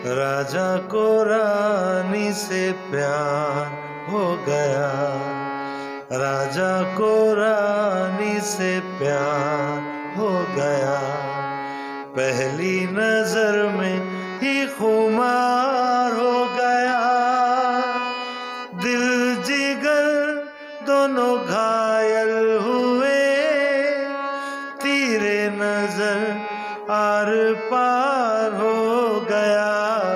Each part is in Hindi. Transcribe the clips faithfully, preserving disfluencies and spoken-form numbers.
राजा को रानी से प्यार हो गया, राजा को रानी से प्यार हो गया। पहली नजर में ही खुमार हो गया, दिल जिगर दोनों घायल हुए, तीरे नजर आर पार हो गया।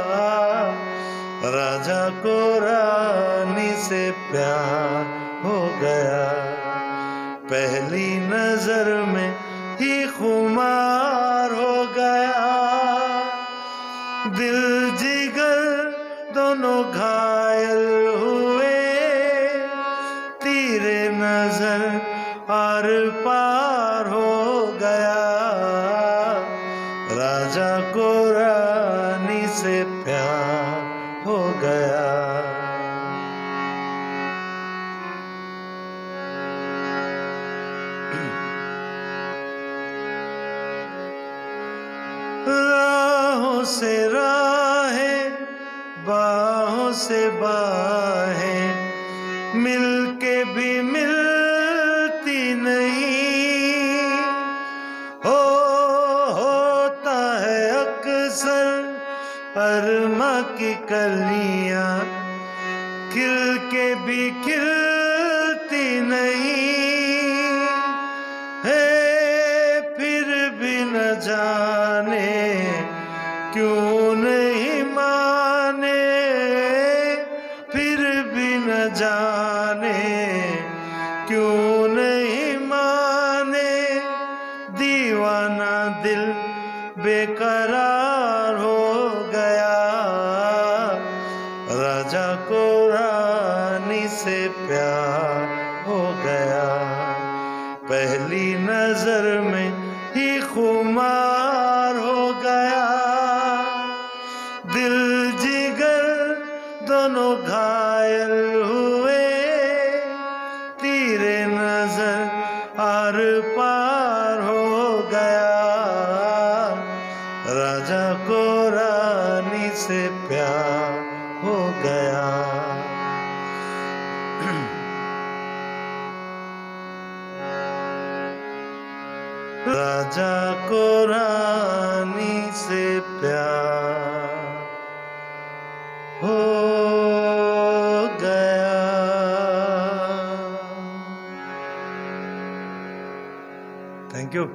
राजा को रानी से प्यार हो गया, पहली नजर में ही खुमार हो गया, दिल जिगर दोनों घायल हुए, तीरे नजर आर पार हो गया। राजा को रानी से प्यार हो गया। राहों से राहें, बाहों से बाहें, मिलके भी मिलती नहीं। हो होता है अक्सर अरमा की कलियां, खिल के भी खिलती नहीं है। फिर भी न जाने क्यों नहीं माने, फिर भी न जाने क्यों नहीं माने, दीवाना दिल बेकरार हो गया। राजा को रानी से प्यार हो गया, पहली नजर में ही खुमार हो गया, दिल जिगर दोनों घायल हुए, तीरे नजर आर पार हो गया। राजा को रानी से प्यार हो गया। राजा को रानी से प्यार हो गया। थैंक यू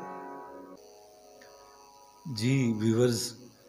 जी व्यूवर्स,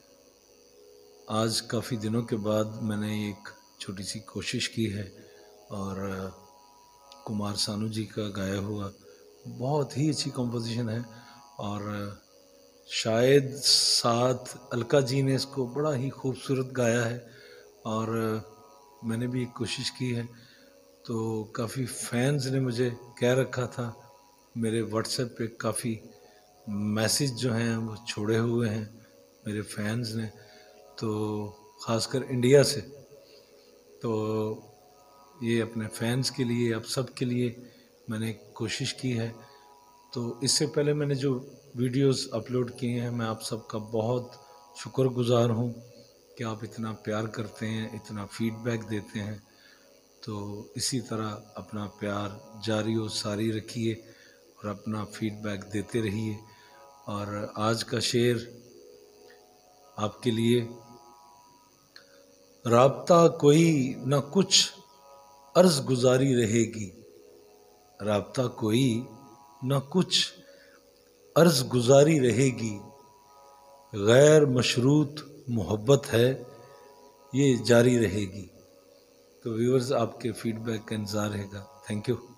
आज काफ़ी दिनों के बाद मैंने एक छोटी सी कोशिश की है और कुमार सानू जी का गाया हुआ बहुत ही अच्छी कंपोजिशन है और शायद साथ अलका जी ने इसको बड़ा ही खूबसूरत गाया है और मैंने भी एक कोशिश की है। तो काफ़ी फैंस ने मुझे कह रखा था, मेरे व्हाट्सएप पे काफ़ी मैसेज जो हैं वो छोड़े हुए हैं मेरे फैंस ने, तो ख़ासकर इंडिया से। तो ये अपने फैंस के लिए, आप सब के लिए मैंने कोशिश की है। तो इससे पहले मैंने जो वीडियोस अपलोड किए हैं, मैं आप सबका बहुत शुक्रगुज़ार हूँ कि आप इतना प्यार करते हैं, इतना फीडबैक देते हैं। तो इसी तरह अपना प्यार जारी और सारी रखिए और अपना फीडबैक देते रहिए। और आज का शेर आपके लिए, राब्ता कोई न कुछ अर्ज़ गुजारी रहेगी, राब्ता कोई न कुछ अर्ज़ गुजारी रहेगी, गैर मशरूत मोहब्बत है ये जारी रहेगी। तो व्यूअर्स, आपके फीडबैक का इंतज़ार रहेगा। Thank you.